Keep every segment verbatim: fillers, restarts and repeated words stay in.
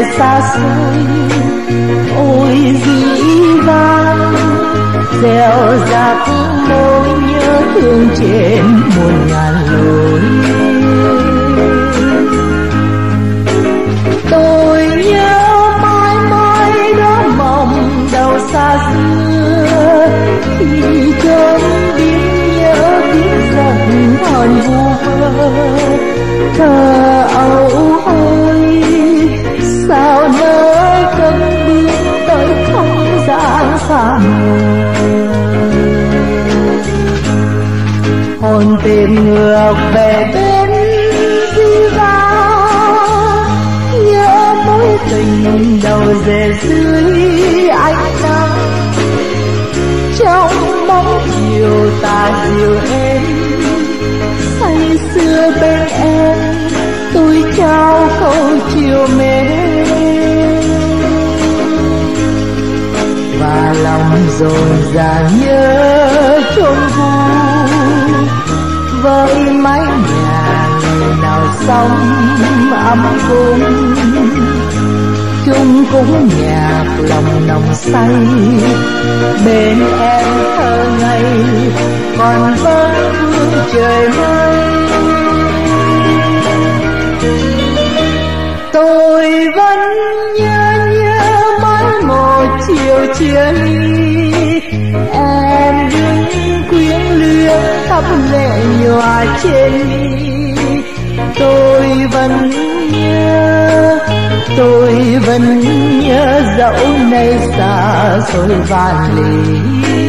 xa xôi. Ôi dĩ vang gieo rắc nỗi nhớ thương trên muôn ngàn lối. Tôi nhớ mãi mãi đó mộng đầu xa xưa, khi chốn biết nhớ biết rằng hòn vu vơ. Thơ âu ơi sao nỡ cất bước tới không gian xa mờ. Hồn tìm ngược về bên di vang, nhớ mối tình đầu rể dưới ánh nắng. Trong bóng chiều ta dịu êm, say sưa bên em tôi trao câu chiều mến. Và lòng dồn dàng nhớ chôn vui với mái nhà ngày nào sống ấm cúng. Chung cũng nhạc lòng nồng say bên em thơ ngây còn vẫn vương trời mây. Tôi vẫn nhớ nhớ mãi một chiều chia ly, em đứng quyến luyến thắp lệ nhòa trên mi. Tôi vẫn nhớ, tôi vẫn nhớ dẫu nay xa xôi vạn lý.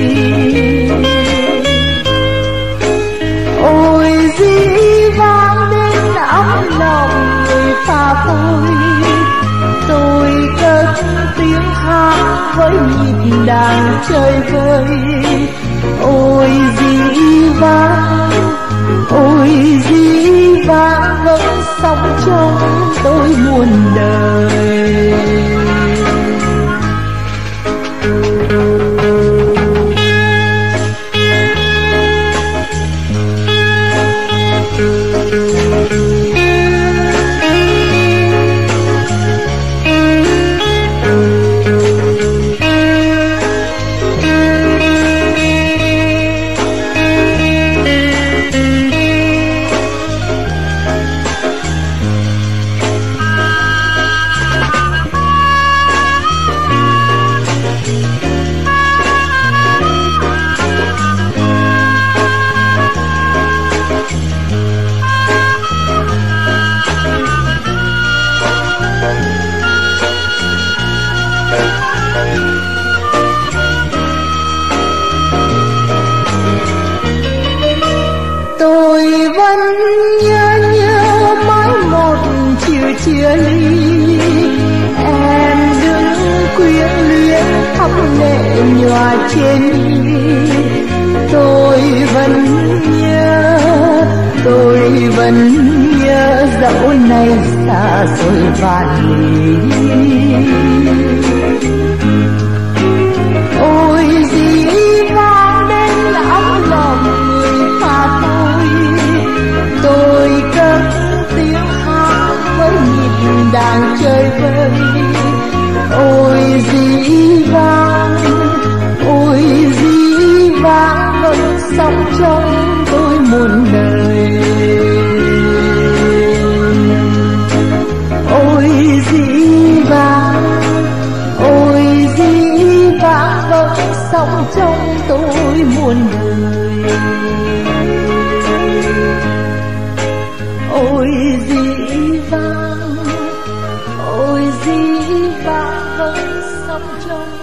Ôi dĩ vang đến ấm lòng người pha phôi, tôi cất tiếng hát với nhịp đàn chơi vơi. Ôi dĩ vang, ôi dĩ vang vẫn sống trong tôi muôn đời. Tôi vẫn nhớ nhớ mãi một chiều chia ly, em đứng quyến luyến thắp lệ nhòa trên mi. Tôi vẫn nhớ, tôi vẫn nhớ dẫu nay xa xôi vạn lý. Ôi dĩ vang đến ấm lòng người pha tôi, tôi cất tiếng hát với nhịp đàn chơi vơi. Ôi dĩ vang, ôi dĩ vang vẫn sống trong tôi muôn đời. Ôi dĩ vang, ôi dĩ vang vẫn sống trong tôi muôn đời. Ôi dĩ vang, ôi dĩ vang vẫn sống trong